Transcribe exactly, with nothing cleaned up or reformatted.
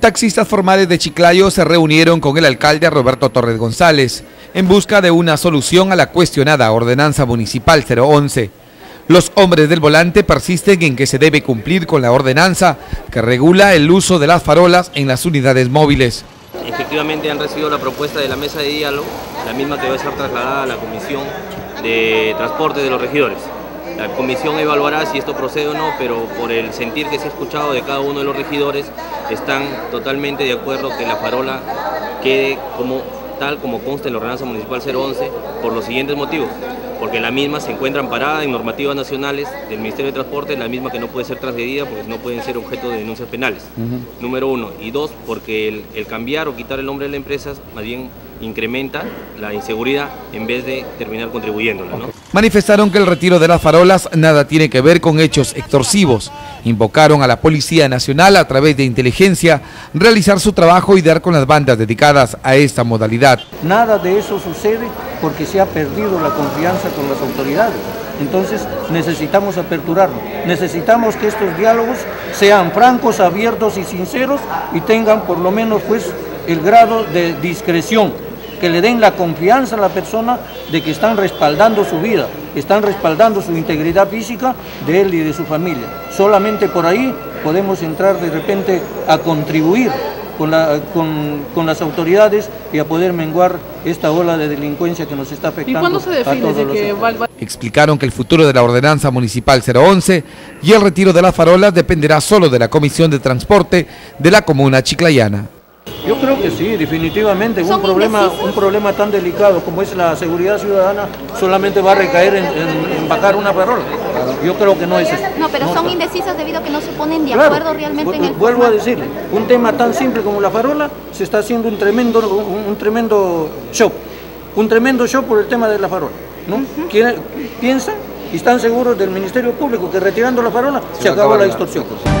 taxistas formales de Chiclayo se reunieron con el alcalde Roberto Torres González en busca de una solución a la cuestionada ordenanza municipal cero once. Los hombres del volante persisten en que se debe cumplir con la ordenanza que regula el uso de las farolas en las unidades móviles. Efectivamente han recibido la propuesta de la mesa de diálogo, la misma que va a ser trasladada a la Comisión de Transporte de los Regidores. La comisión evaluará si esto procede o no, pero por el sentir que se ha escuchado de cada uno de los regidores, están totalmente de acuerdo que la farola quede como tal como consta en la ordenanza municipal cero once por los siguientes motivos. Porque la misma se encuentra amparada en normativas nacionales del Ministerio de Transporte, la misma que no puede ser transgredida porque no pueden ser objeto de denuncias penales. Uh-huh. Número uno. Y dos, porque el, el cambiar o quitar el nombre de la empresa más bien incrementa la inseguridad en vez de terminar contribuyéndola, ¿no? Manifestaron que el retiro de las farolas nada tiene que ver con hechos extorsivos. Invocaron a la Policía Nacional a través de inteligencia realizar su trabajo y dar con las bandas dedicadas a esta modalidad. Nada de eso sucede porque se ha perdido la confianza con las autoridades. Entonces necesitamos aperturarnos, necesitamos que estos diálogos sean francos, abiertos y sinceros y tengan por lo menos pues el grado de discreción, que le den la confianza a la persona de que están respaldando su vida, están respaldando su integridad física de él y de su familia. Solamente por ahí podemos entrar de repente a contribuir con, la, con, con las autoridades y a poder menguar esta ola de delincuencia que nos está afectando. ¿Y cuándo se define de que valga? Explicaron que el futuro de la ordenanza municipal cero once y el retiro de las farolas dependerá solo de la Comisión de Transporte de la comuna chiclayana. Yo creo que sí, definitivamente. Un problema, un problema tan delicado como es la seguridad ciudadana solamente va a recaer en, en, en bajar una farola. Yo creo que no es eso. No, pero no, son indecisas debido a que no se ponen de claro, acuerdo realmente en el Vuelvo formato. a decirle, un tema tan simple como la farola se está haciendo un tremendo, un, un tremendo show. Un tremendo show por el tema de la farola, ¿no? Uh-huh. ¿Piensan y están seguros del Ministerio Público que retirando la farola se, se acabó la extorsión?